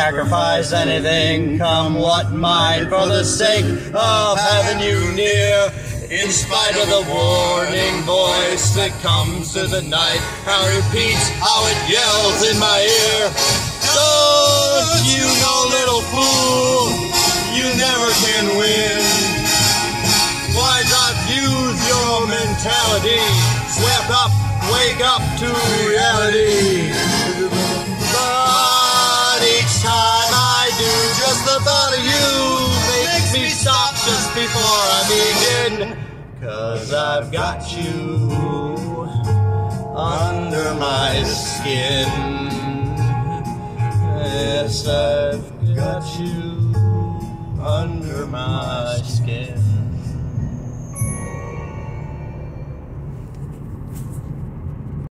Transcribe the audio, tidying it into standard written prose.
sacrifice anything, come what might, for the sake of having you near. In spite of the warning voice that comes through the night, how it repeats, how it yells in my ear. Don't you know, little fool, you never can win. Why not use your mentality? Swept up, wake up to reality. But each time I do, just the thought of you makes me stop just before I begin. 'Cause I've got you under my skin. Yes, I've got you under my skin.